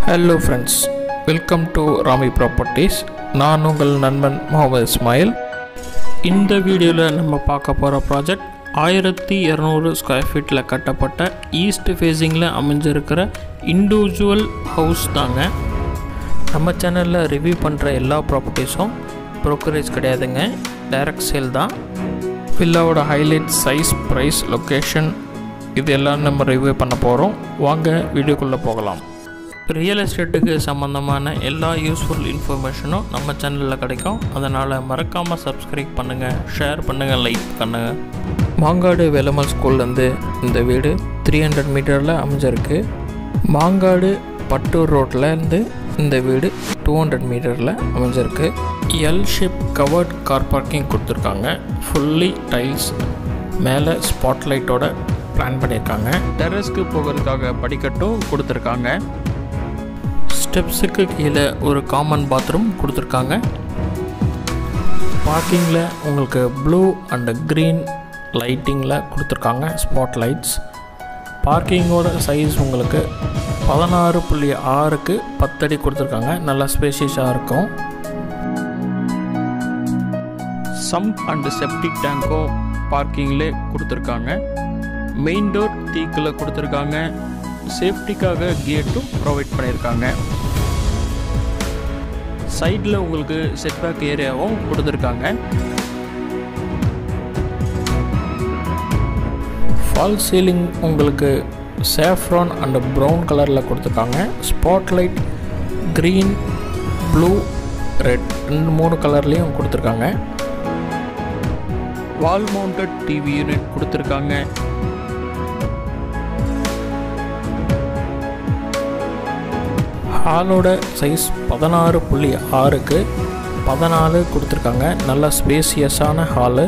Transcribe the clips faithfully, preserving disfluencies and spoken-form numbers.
Hello friends, welcome to Rami Properties. நான் உங்கள் நண்பன் முகமது இஸ்மாயில். இந்த வீடியோவில் நம்ம பார்க்க போகிற ப்ராஜெக்ட் ஆயிரத்தி இரநூறு ஸ்கொயர் ஃபீட்டில் கட்டப்பட்ட ஈஸ்ட் ஃபேஸிங்கில் அமைஞ்சிருக்கிற இண்டிவிஜுவல் ஹவுஸ் தாங்க. நம்ம சேனலில் ரிவ்யூ பண்ணுற எல்லா ப்ராப்பர்ட்டிஸும் ப்ரோக்கரேஜ் கிடையாதுங்க, டைரக்ட் சேல் தான். வில்லாவோட ஹைலைட், சைஸ், ப்ரைஸ், லொக்கேஷன் இது எல்லாம் நம்ம ரிவ்யூ பண்ண போகிறோம். வாங்க வீடியோக்குள்ளே போகலாம். ரியல் எஸ்டேட்டுக்கு சம்மந்தமான எல்லா யூஸ்ஃபுல் இன்ஃபர்மேஷனும் நம்ம சேனலில் கிடைக்கும். அதனால் மறக்காமல் சப்ஸ்கிரைப் பண்ணுங்கள், ஷேர் பண்ணுங்கள், லைக் பண்ணுங்கள். மாங்காடு வெல்லமல் ஸ்கூல்லேருந்து இந்த வீடு த்ரீ ஹண்ட்ரட் மீட்டரில் அமைஞ்சிருக்கு. மாங்காடு பட்டூர் ரோட்லேருந்து இந்த வீடு டூ ஹண்ட்ரட் மீட்டரில் அமைஞ்சிருக்கு. L shape covered car parking கொடுத்துருக்காங்க. ஃபுல்லி டைல்ஸ், மேலே ஸ்பாட்லைட்டோட பிளான் பண்ணியிருக்காங்க. டெரஸ்க்கு போகிறதுக்காக படிக்கட்டும் கொடுத்துருக்காங்க. ஸ்டெப்ஸுக்கு கீழே ஒரு காமன் பாத்ரூம் கொடுத்துருக்காங்க. பார்க்கிங்கில் உங்களுக்கு ப்ளூ அண்ட் க்ரீன் லைட்டிங்கில் கொடுத்துருக்காங்க, ஸ்பாட் லைட்ஸ். பார்க்கிங்கோட சைஸ் உங்களுக்கு பதினாறு புள்ளி ஆறுக்கு பத்தடி கொடுத்துருக்காங்க. நல்லா ஸ்பேஷியஸாக இருக்கும். சம்ப் அண்டு செப்டிக் டேங்க்கும் பார்க்கிங்லே கொடுத்துருக்காங்க. மெயின் டோர் தீக்கில் கொடுத்துருக்காங்க. சேஃப்டிக்காக கேட்டும் ப்ரொவைட் பண்ணியிருக்காங்க. சைடில் உங்களுக்கு செட்பேக் ஏரியாவும் கொடுத்துருக்காங்க. ஃபால் சீலிங் உங்களுக்கு சேஃப்ரான் அண்ட் ப்ரௌன் கலரில் கொடுத்துருக்காங்க. ஸ்பாட்லைட் க்ரீன், ப்ளூ, ரெட் ரெண்டு மூணு கலர்லேயும் கொடுத்துருக்காங்க. வால் மவுண்டட் டிவி யூனிட் கொடுத்துருக்காங்க. ஹாலோட சைஸ் பதினாறு புள்ளி ஆறுக்கு பதினாலு கொடுத்துருக்காங்க. நல்ல ஸ்பேசியஸான ஹாலு.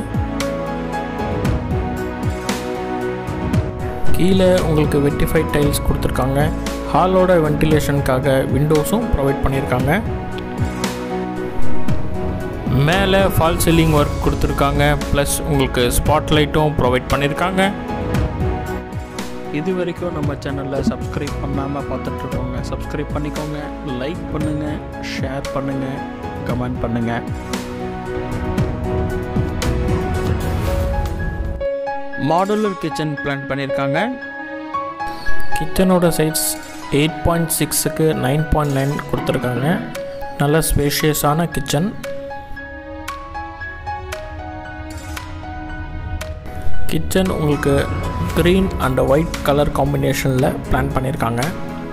கீழே உங்களுக்கு வெட்டிஃபைட் டைல்ஸ் கொடுத்துருக்காங்க. ஹாலோட வென்டிலேஷனுக்காக விண்டோஸும் ப்ரொவைட் பண்ணியிருக்காங்க. மேலே ஃபால் சீலிங் ஒர்க் கொடுத்துருக்காங்க. ப்ளஸ் உங்களுக்கு ஸ்பாட்லைட்டும் ப்ரொவைட் பண்ணியிருக்காங்க. இது வரைக்கும் நம்ம சேனலில் சப்ஸ்கிரைப் பண்ணாமல் பார்த்துட்ருக்கோங்க, சப்ஸ்கிரைப் பண்ணிக்கோங்க, லைக் பண்ணுங்கள், ஷேர் பண்ணுங்கள், கமெண்ட் பண்ணுங்கள். மாடுலர் கிச்சன் பிளான் பண்ணியிருக்காங்க. கிச்சனோட சைஸ் எயிட் பாயிண்ட் சிக்ஸுக்கு நைன் பாயிண்ட் நைன் கொடுத்துருக்காங்க. நல்ல ஸ்பேஷியஸான கிச்சன். கிச்சன் உங்களுக்கு க்ரீன் அண்ட் ஒயிட் கலர் காம்பினேஷனில் பிளான் பண்ணியிருக்காங்க.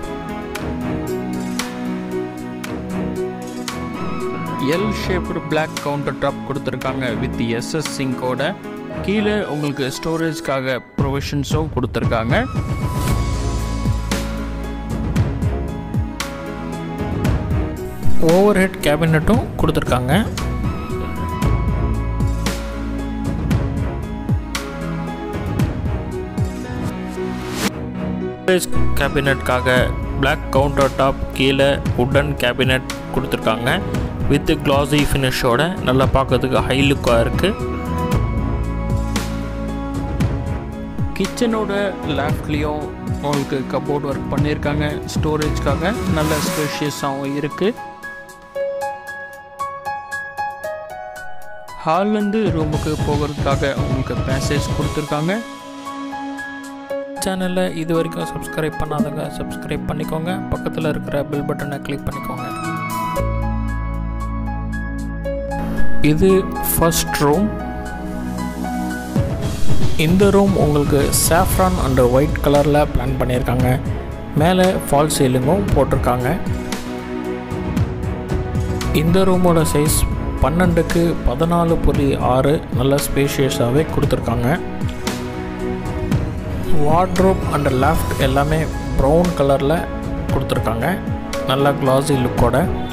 L shaped black counter top கொடுத்துருக்காங்க வித் எஸ்எஸ் சிங்கோட. கீழே உங்களுக்கு ஸ்டோரேஜ்க்காக ப்ரொவிஷன்ஸும் கொடுத்துருக்காங்க. ஓவர் ஹெட் கேபினட்டும் கொடுத்துருக்காங்க. கேபினட்காக பிளாக் கவுண்டர் டாப், கீழே வுடன் கேபினட் கொடுத்துருக்காங்க வித் கிளாஸி ஃபினிஷோட. நல்லா பார்க்கறதுக்கு ஹை லுக்காக இருக்குது. கிச்சனோட லேஃப்ட்லேயும் உங்களுக்கு கபோர்ட் ஒர்க் பண்ணியிருக்காங்க. ஸ்டோரேஜ்க்காக நல்ல ஸ்பேஷியஸாகவும் இருக்குது. ஹால்லேருந்து ரூமுக்கு போகிறதுக்காக உங்களுக்கு பேசேஜ் கொடுத்துருக்காங்க. சேனலில் இது வரைக்கும் சப்ஸ்கிரைப் பண்ணாதவங்க சப்ஸ்கிரைப் பண்ணிக்கோங்க. பக்கத்தில் இருக்கிற பெல் பட்டனை கிளிக் பண்ணிக்கோங்க. இது ஃபர்ஸ்ட் ரூம். இந்த ரூம் உங்களுக்கு சாஃப்ரான் அண்ட் ஒயிட் கலரில் பிளான் பண்ணியிருக்காங்க. மேலே ஃபால் சீலிங்கும் போட்டிருக்காங்க. இந்த ரூமோட சைஸ் பன்னெண்டுக்கு பதினாலு புள்ளி ஆறு நல்ல ஸ்பேஷியஸாகவே கொடுத்துருக்காங்க. வார்ட்ரோப் அண்ட் லாஃப்ட் எல்லாமே ப்ரௌன் கலரில் கொடுத்துருக்காங்க. நல்ல கிளாஸி லுக்கோட.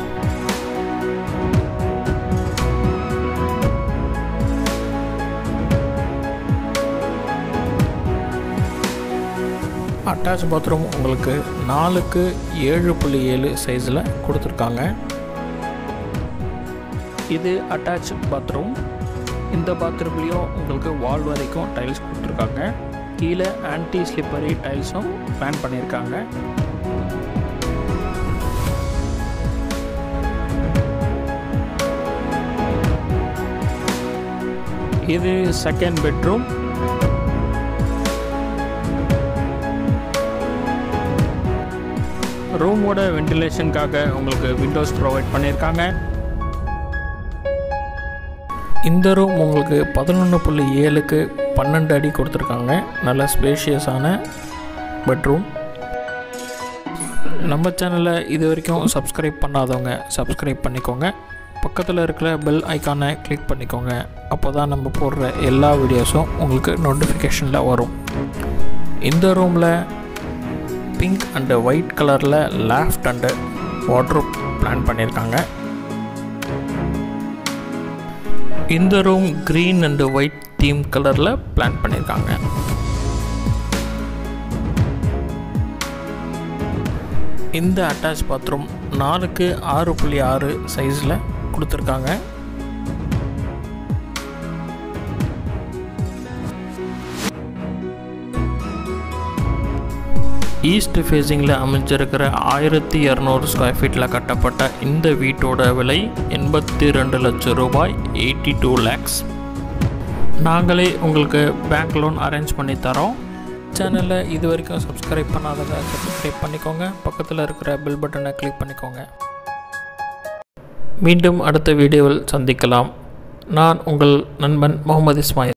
அட்டாச் பாத்ரூம் உங்களுக்கு நாலுக்கு ஏழு புள்ளி ஏழு சைஸில் கொடுத்துருக்காங்க. இது அட்டாச் பாத்ரூம். இந்த பாத்ரூம்லேயும் உங்களுக்கு வால் வரைக்கும் டைல்ஸ் கொடுத்துருக்காங்க. கீழே ஆன்டி ஸ்லிப்பரி டைல்ஸும் பிளான் பண்ணியிருக்காங்க. இது செகண்ட் பெட்ரூம். ரூமோட வென்டிலேஷனுக்காக உங்களுக்கு விண்டோஸ் ப்ரொவைட் பண்ணியிருக்காங்க. இந்த ரூம் உங்களுக்கு பதினொன்று புள்ளி ஏழுக்கு பன்னெண்டு அடி கொடுத்துருக்காங்க. நல்ல ஸ்பேஷியஸான பெட்ரூம். நம்ம சேனலை இது வரைக்கும் சப்ஸ்கிரைப் பண்ணாதவங்க சப்ஸ்கிரைப் பண்ணிக்கோங்க. பக்கத்தில் இருக்கிற பெல் ஐக்கானை கிளிக் பண்ணிக்கோங்க. அப்போ தான் நம்ம போடுற எல்லா வீடியோஸும் உங்களுக்கு நோட்டிஃபிகேஷனில் வரும். இந்த ரூமில் பிங்க் அண்டு ஒயிட் கலரில் லாஃப்ட் அண்டு வார்ட்ரோப் பிளான் பண்ணியிருக்காங்க. இந்த room green and white theme கலரில் பிளான் பண்ணியிருக்காங்க. இந்த அட்டாச் பாத்ரூம் நாலுக்கு ஆறு புள்ளி ஆறு சைஸில் கொடுத்துருக்காங்க. ஈஸ்ட் ஃபேஸிங்கில் அமைஞ்சிருக்கிற ஆயிரத்தி இரநூறு ஸ்கொயர் ஃபீட்டில் கட்டப்பட்ட இந்த வீட்டோட விலை எண்பத்தி ரெண்டு லட்சம் ரூபாய், எயிட்டி டூ லேக்ஸ். நாங்களே உங்களுக்கு பேங்க் லோன் அரேஞ்ச் பண்ணி தரோம். சேனலில் இது வரைக்கும் சப்ஸ்கிரைப் பண்ணாதவங்க சப்ஸ்கிரைப் பண்ணிக்கோங்க. பக்கத்தில் இருக்கிற பெல் பட்டனை கிளிக் பண்ணிக்கோங்க. மீண்டும் அடுத்த வீடியோவில் சந்திக்கலாம். நான் உங்கள் நண்பன் முகமது இஸ்மாயில்.